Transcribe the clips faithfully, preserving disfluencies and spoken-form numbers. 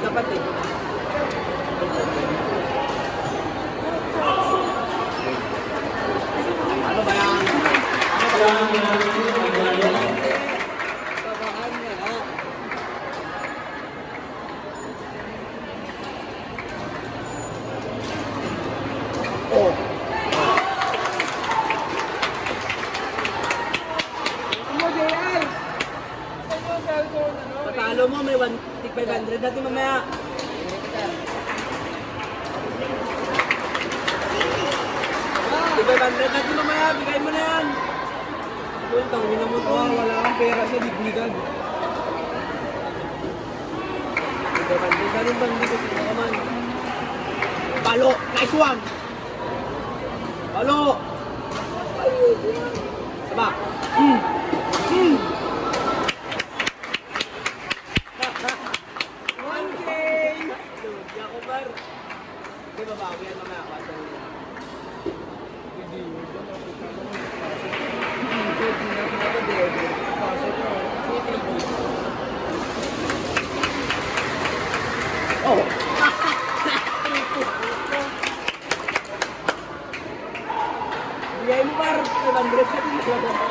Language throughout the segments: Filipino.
dapat eh. Ano ba yan? Ano ba yan? Tabahan niya ha. Oh. Patalo mo, may one five hundred natin mamaya. five hundred natin mamaya, bigay mo na yan. Doon, tangin na mo to. Wala kang pera sa dignigan. five hundred natin bang dito sa kaman. Palo, nice one. Palo. Saba. Hmm. Hmm. one K! Lugi ako, bar. Hindi, babawi yan mamaya. Hindi. Oh! Bigay mo, bar. five hundred ka din.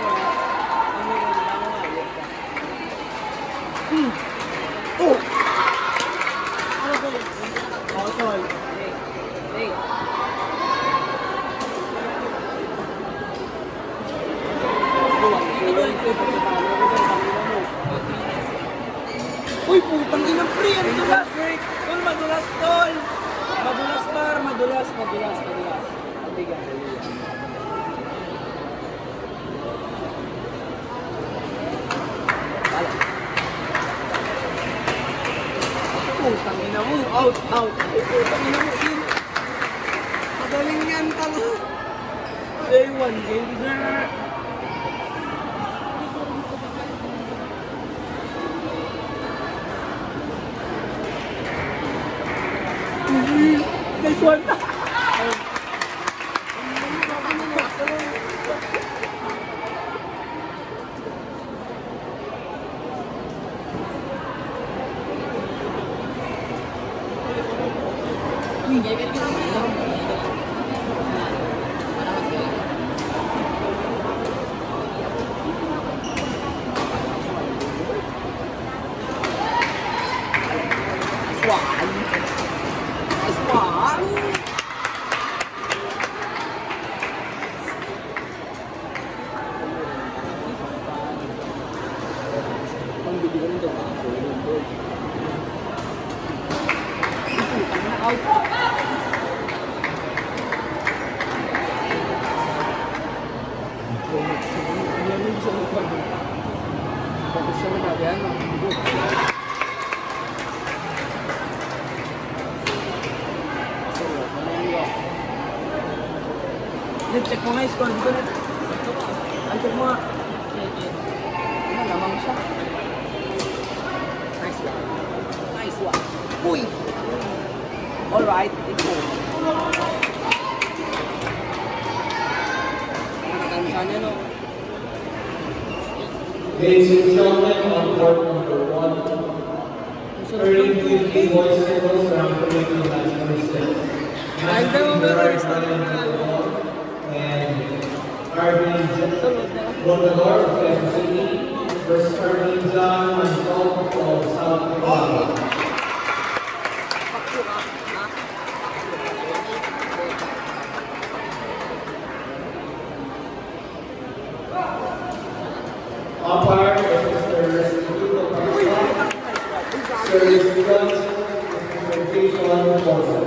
Hmm. Oh! Ano ba? Oh, tol. Hey. Hey. Uy, putang inang pre. Ano madulas? Tol, madulas, tol. Madulas, bar. Madulas, madulas, madulas. Pabigan. Putang ina mo, out, out. Putang ina mo, in. Magaling yan talo. Day one, game dessert. Nice one. Check mo nga yung score dito. Ay, check mo nga. Ano, lamang siya. Nice one. Nice one. Uy! Alright, ito. Nakatansa niya, no? Ladies and gentlemen, on court number one, earning fifty voice singles round three, match number six. Ay, daw, pero is and Arvin Bondador of Kansas City versus Arvin Zhang of South Carolina. Umpire is Mister Restituto Parsa. Service guns is Mister Jason Forza.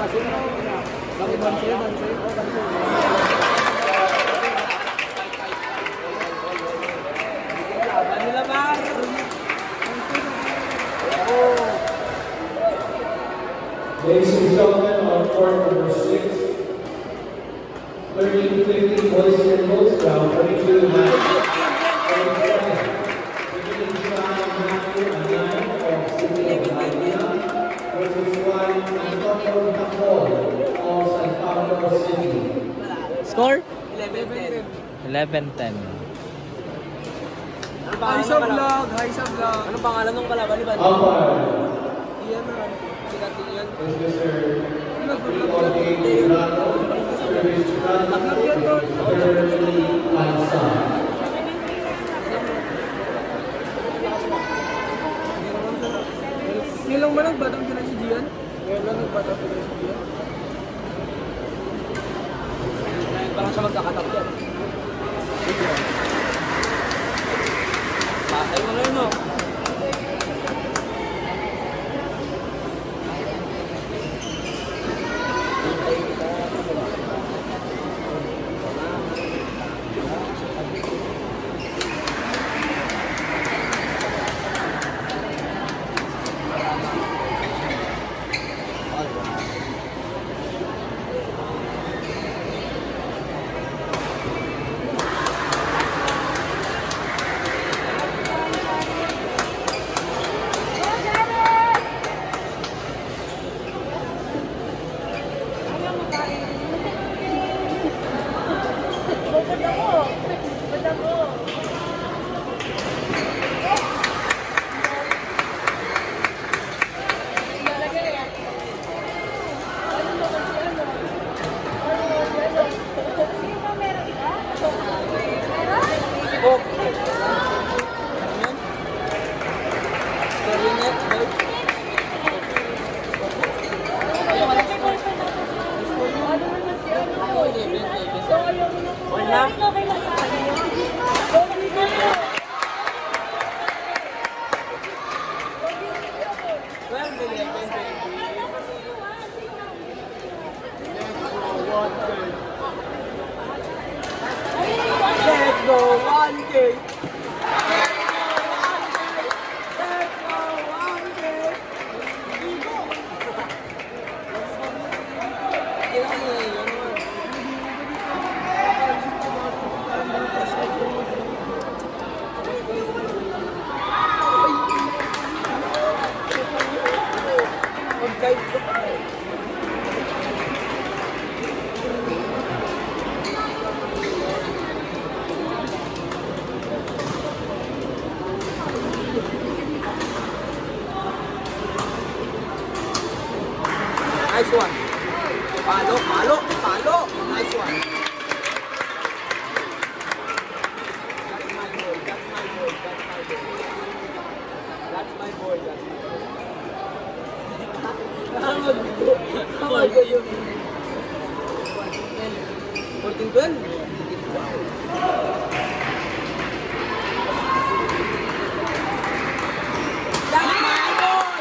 Kasi no, bakit banse, banse, banse. Laban nila, Bar. Oh. Ladies and gentlemen, on court number six, thirteen fifty boys and girls round, twenty-two match. Beginning John Matthew and nine of City of Manila versus one Antonio Nicole of San Pablo City. Score? eleven ten. eleven ten. Ano pangalan ng kalaban? Hi sa vlog. Ano pangalan ng kalaban ni Bad? Umpire. Iyan na. Sikat din yan. Is Mister Rico D. Durano, Service Durano, Shirley Lanza. Nilang ba nagbatang sila si Gian? Ngayon lang nagbatang sila si Gian. Parang siya magkakatap yan. Patay mo na yun, no? Let's go, one K. Let's go, one K. Nice one. Palo, palo, palo. Nice one. That's my boy. That's my boy. That's my boy. That's my boy. That's my boy. Oh my God. fourteen twelve. That's my boy.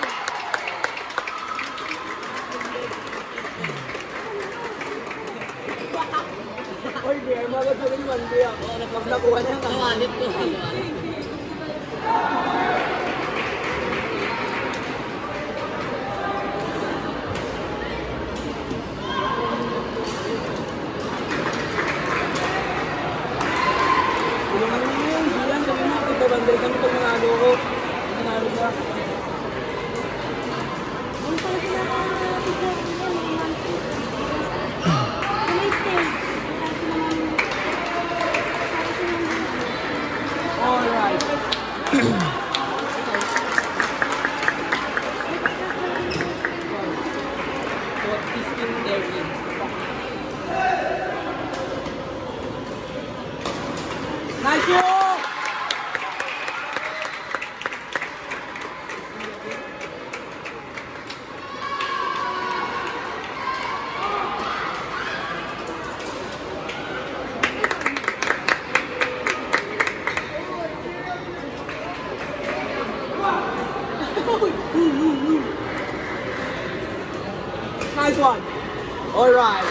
Oy, di ay magagawa ni Mandy ako. Nakuha niya ang kawalit ko. Tulungan niyo yun. Diyan, sabi mo, ipabanday kami pag nanalo ko. Nanalo ka. Alright. fifteen thirteen. Nice one! Nice one. Alright.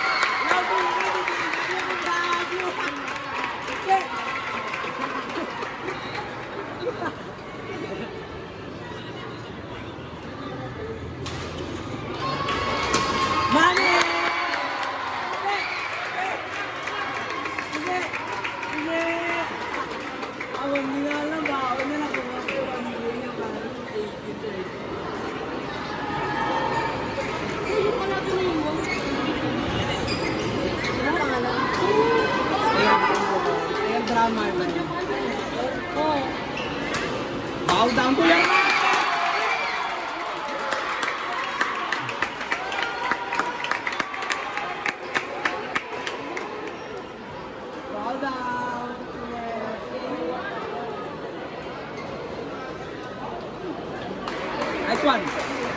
Money! Sige! Sige! Ako hindi na alam ba? Ako na lang kung ako ang hindi niya parang ayan drama ba niya? Oo. Bow down to lang! Bow down! Nice one!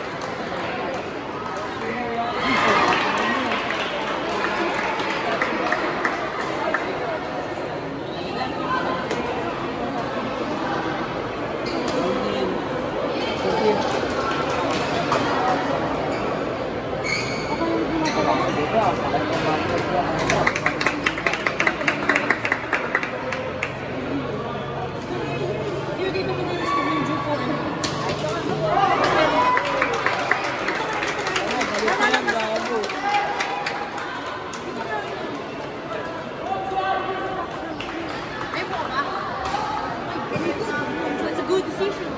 That's a good decision.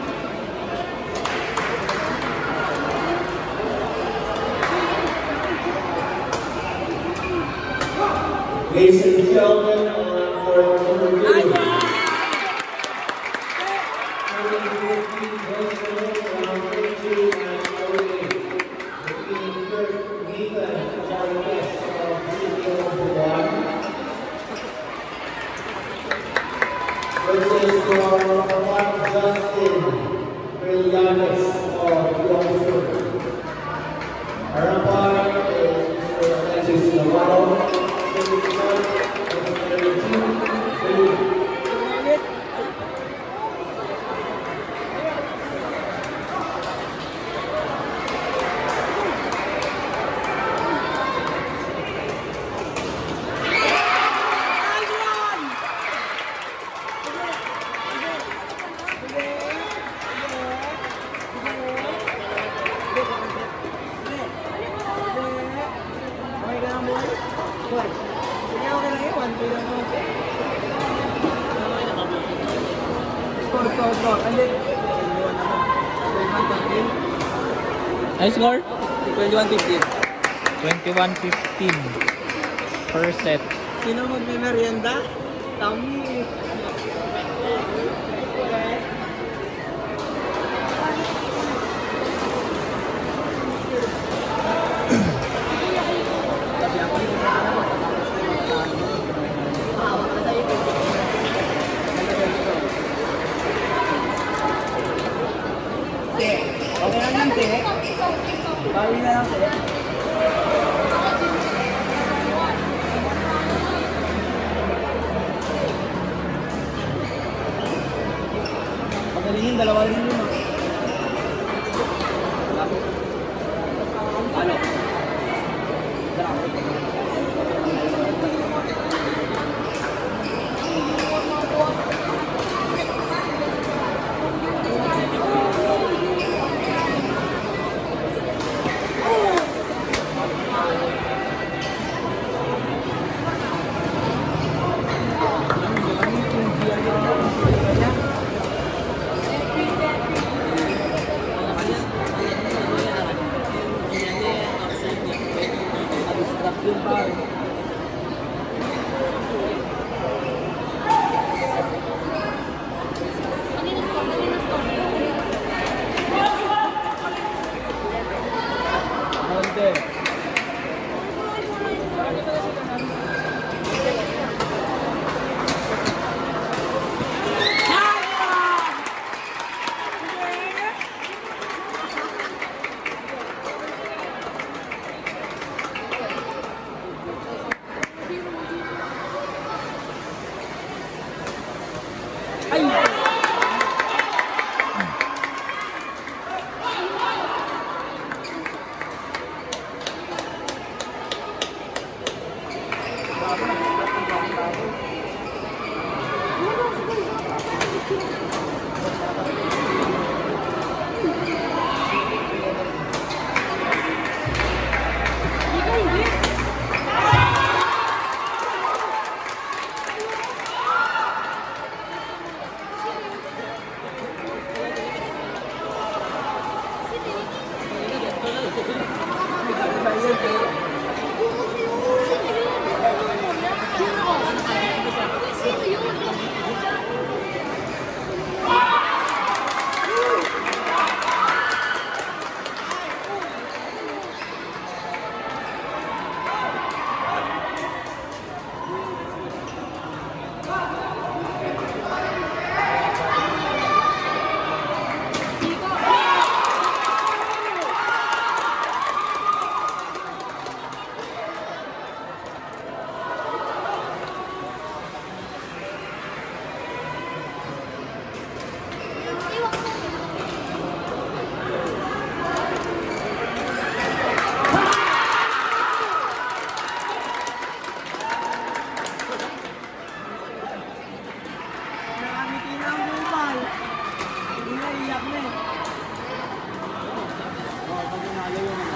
Ladies and gentlemen, on court number two. Versus your number one, Justin Brillantes of Youngsburg. Our umpire is Mister Alexis Navarro. High score? twenty-one fifteen. twenty-one fifteen per set. Sino magme-merienda? Kami. Okay lang yan, te. Bawi na lang, te. Magaling yung dalawa rin yun. Ano? Panalo yung ano.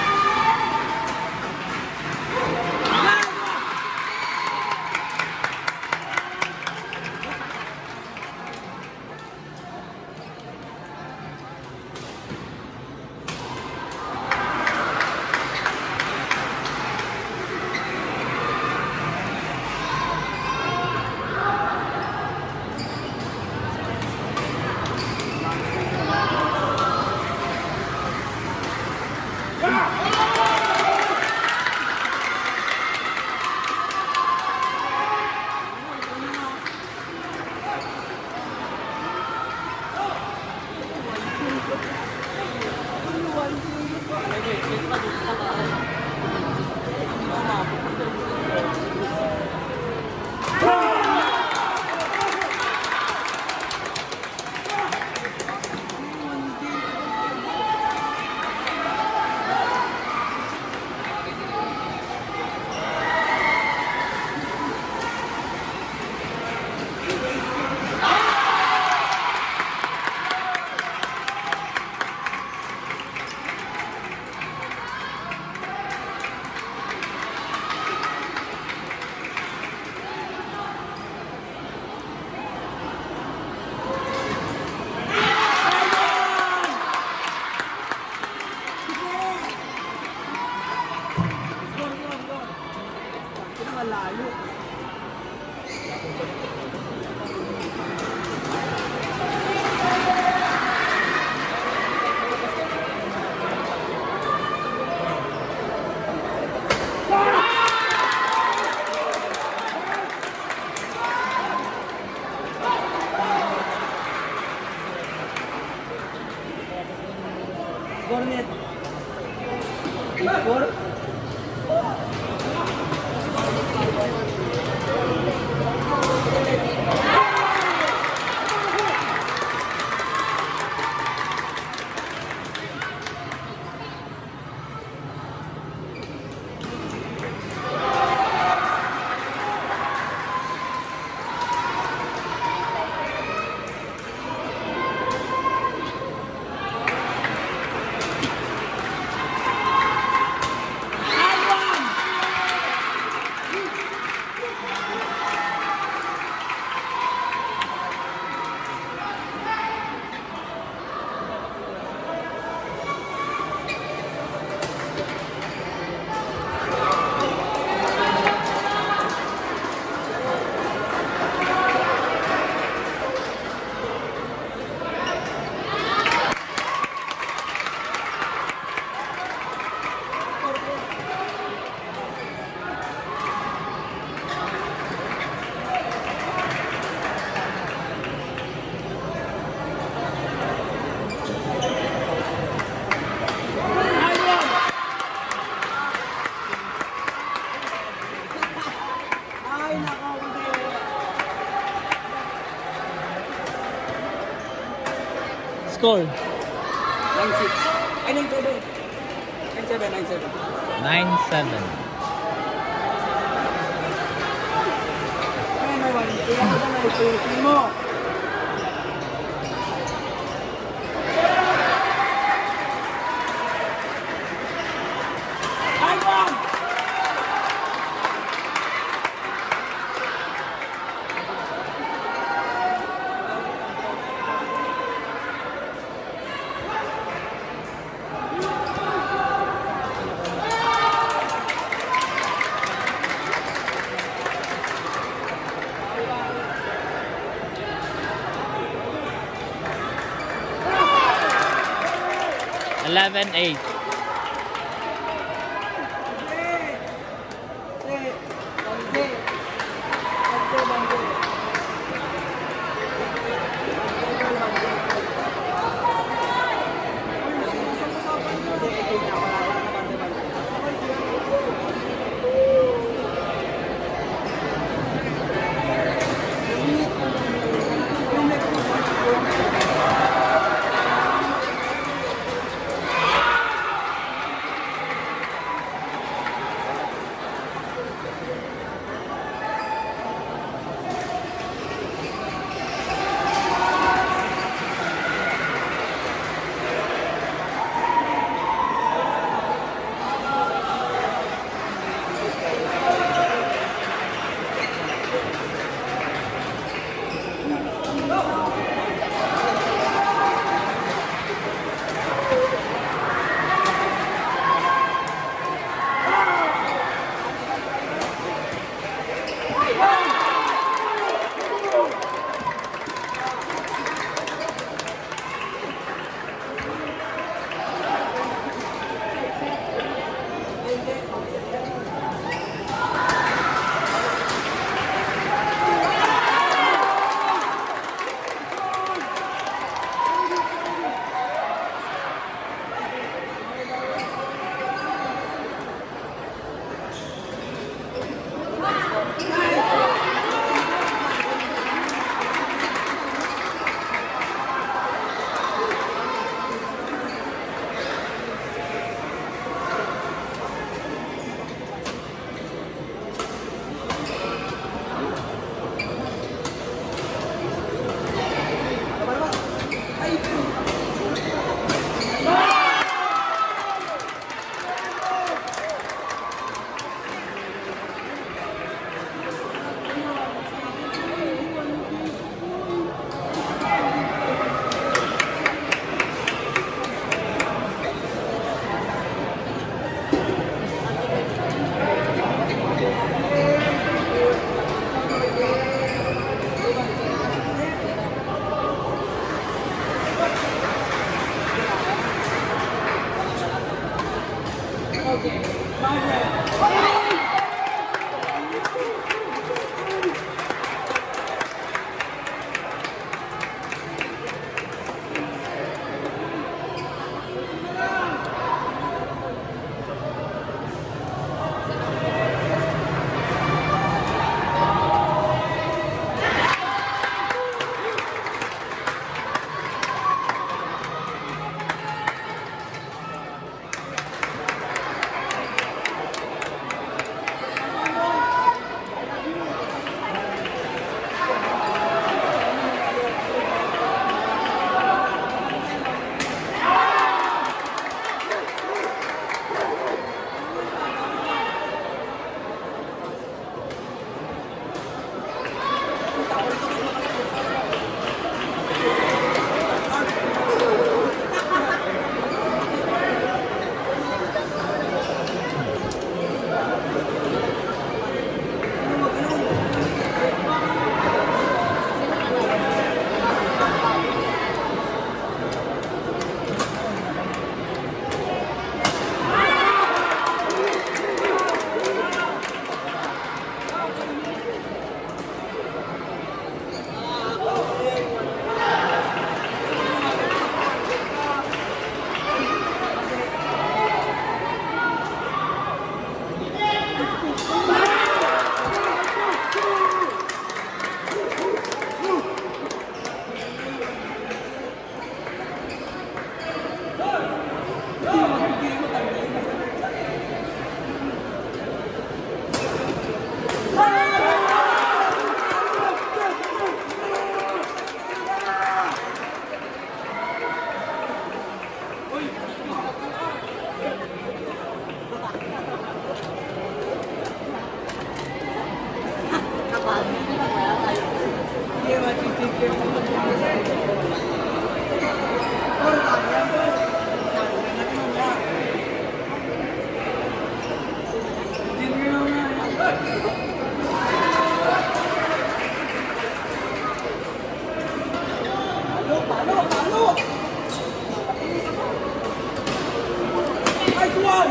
Malayo. Score net. Score. Score? nine six. Ay, nine seven. nine seven, nine seven. nine seven. Ay, may one. Kaya ko na ituloy mo. Ay, one! eleven eight. Pasok! Nice one!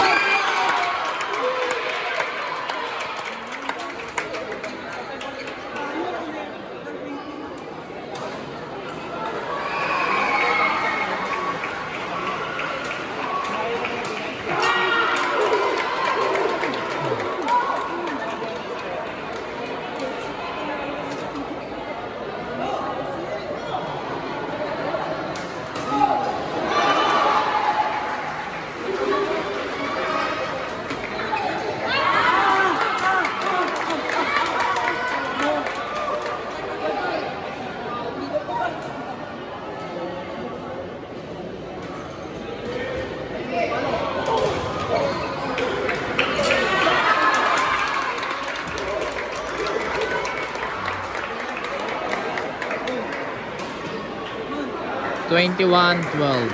twenty-one twelve.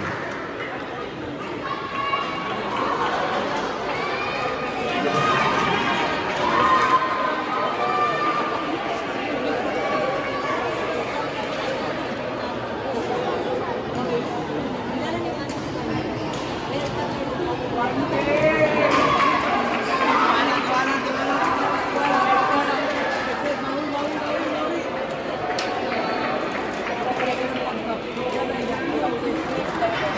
Thank you.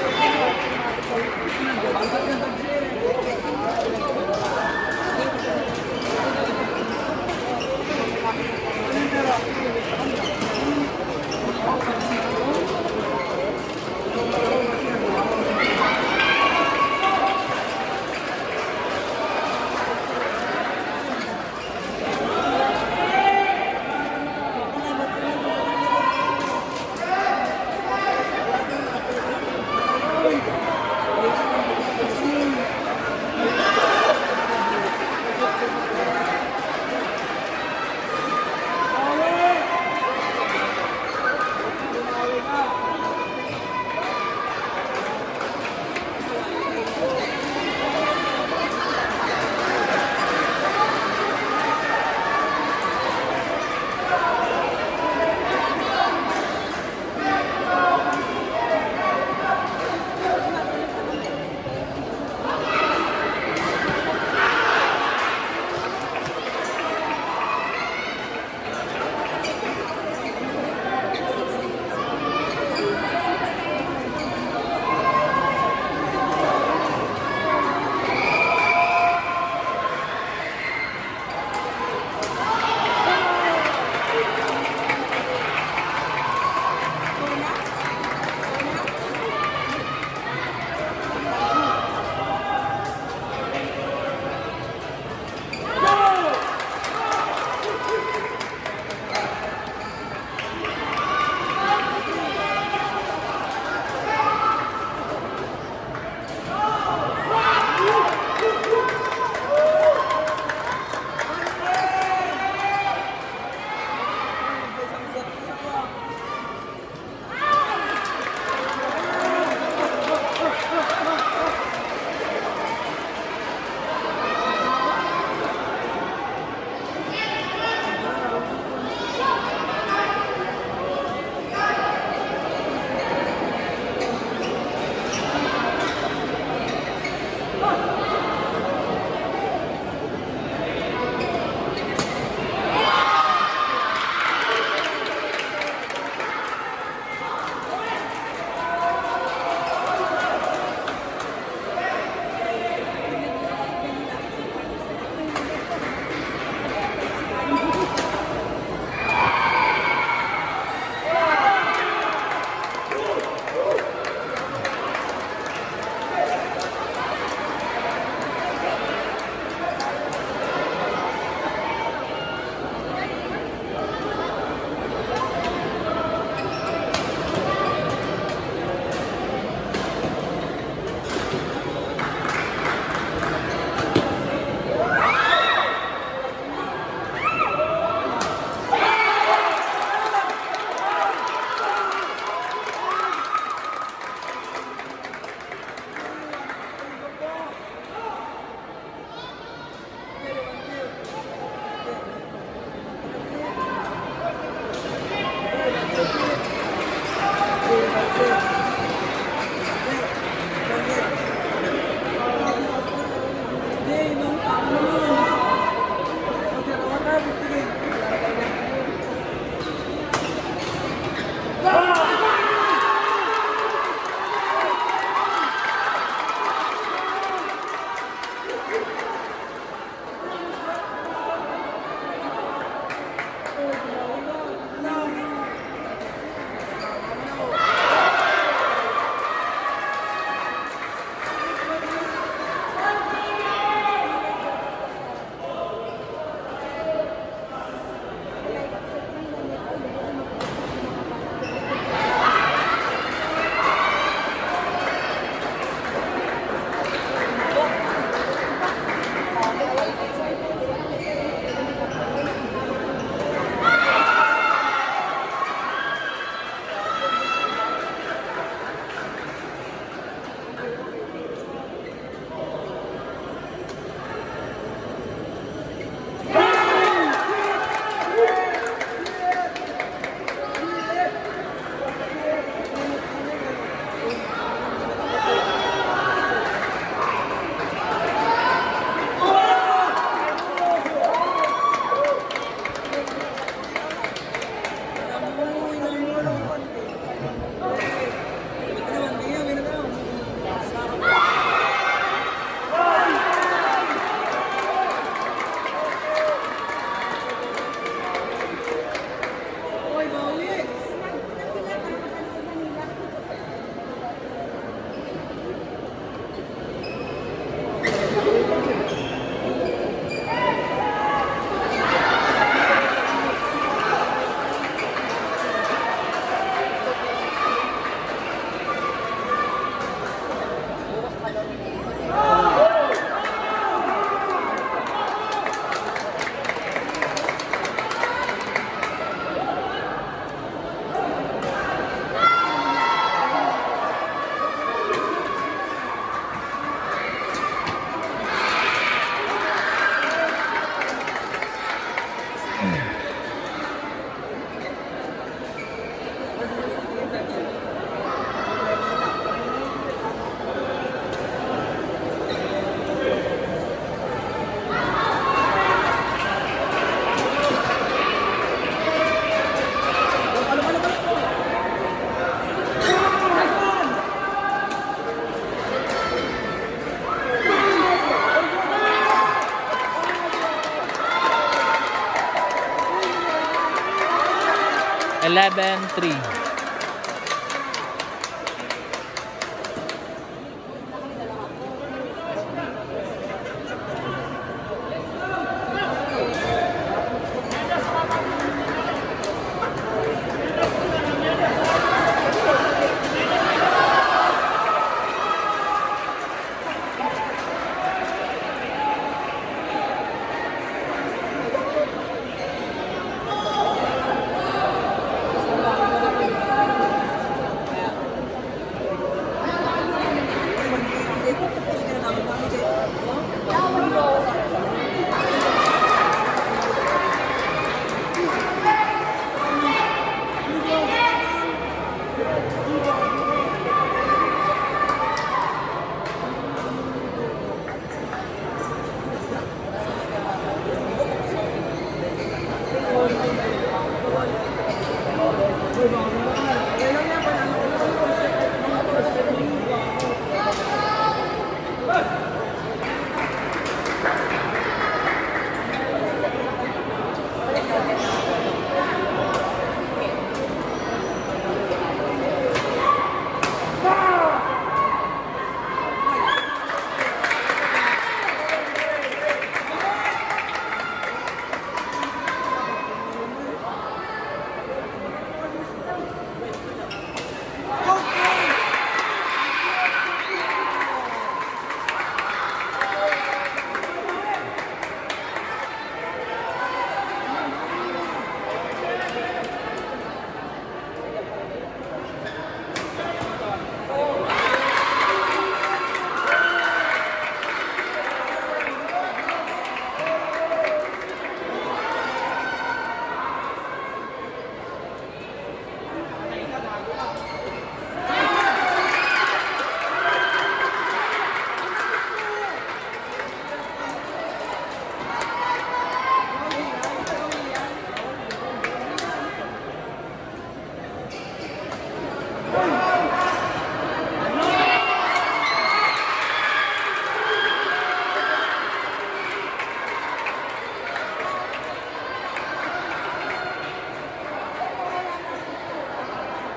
eleven three.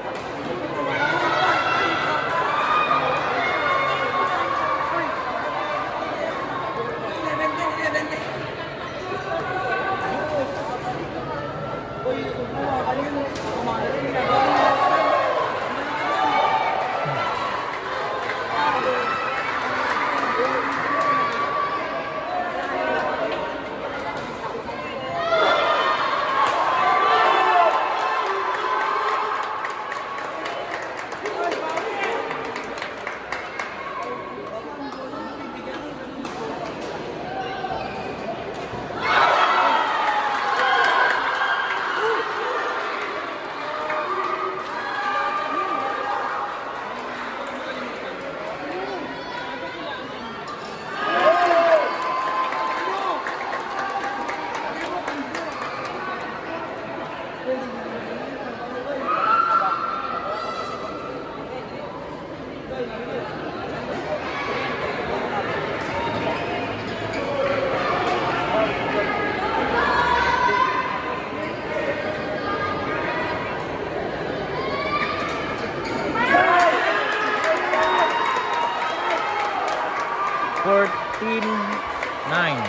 fourteen nine.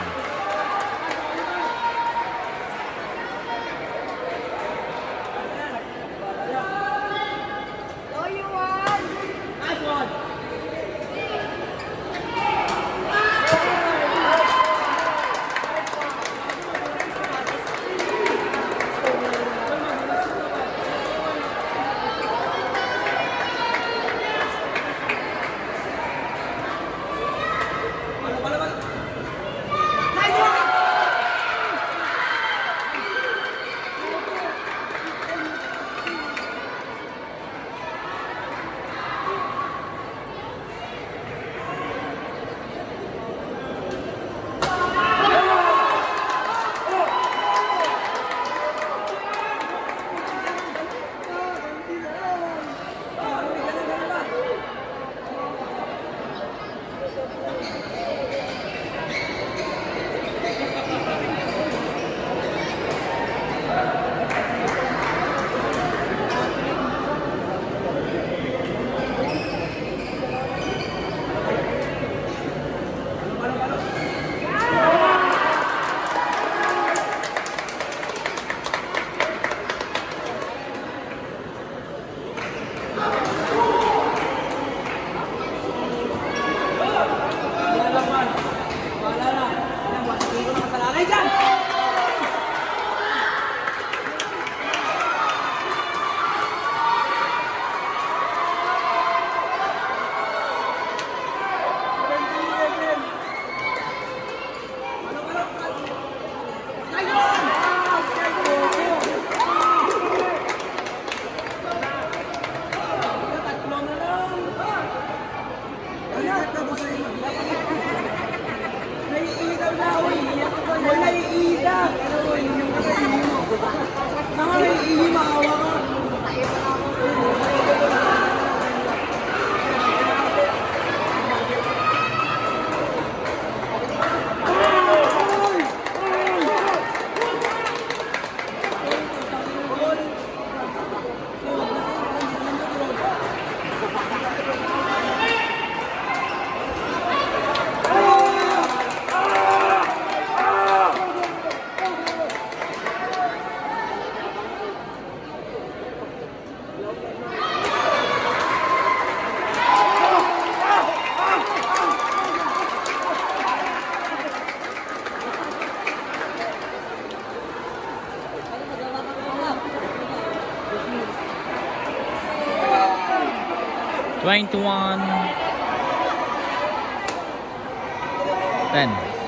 twenty-one ten.